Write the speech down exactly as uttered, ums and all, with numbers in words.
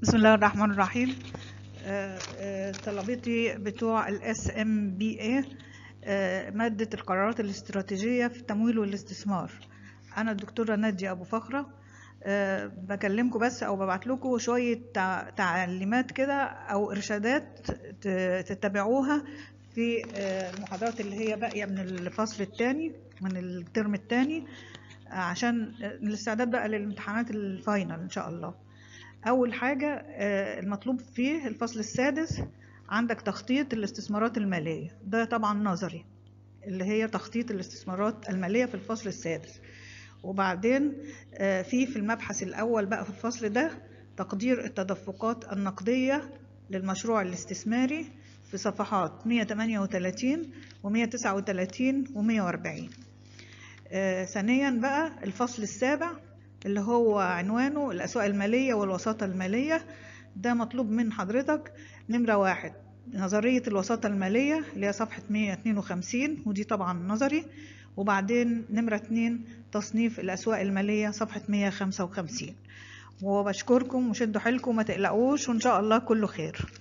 بسم الله الرحمن الرحيم. آه، آه، طلبتي بتوع الاس ام بي اي مادة القرارات الاستراتيجية في التمويل والاستثمار. أنا الدكتورة نادية أبو فخرة. أه بكلمكم بس أو ببعت لكم شوية تع- تعليمات كده أو إرشادات ت- تتبعوها في آه، المحاضرات اللي هي باقية من الفصل الثاني من الترم الثاني، عشان الاستعداد بقى للامتحانات الفاينل إن شاء الله. أول حاجة آه، المطلوب فيه الفصل السادس عندك تخطيط الاستثمارات المالية، ده طبعا نظري، اللي هي تخطيط الاستثمارات المالية في الفصل السادس. وبعدين آه، في في المبحث الأول بقى في الفصل ده تقدير التدفقات النقدية للمشروع الاستثماري في صفحات مية وتمانية وتلاتين ومية وتسعة وتلاتين ومية وأربعين. آه، ثانيا بقى الفصل السابع اللي هو عنوانه الأسواق المالية والوساطة المالية، ده مطلوب من حضرتك نمرة واحد نظرية الوساطة المالية اللي هي صفحة مية واتنين وخمسين ودي طبعا نظري، وبعدين نمرة اتنين تصنيف الأسواق المالية صفحة مية وخمسة وخمسين. وبشكركم وشدوا حيلكم ما تقلقوش وإن شاء الله كله خير.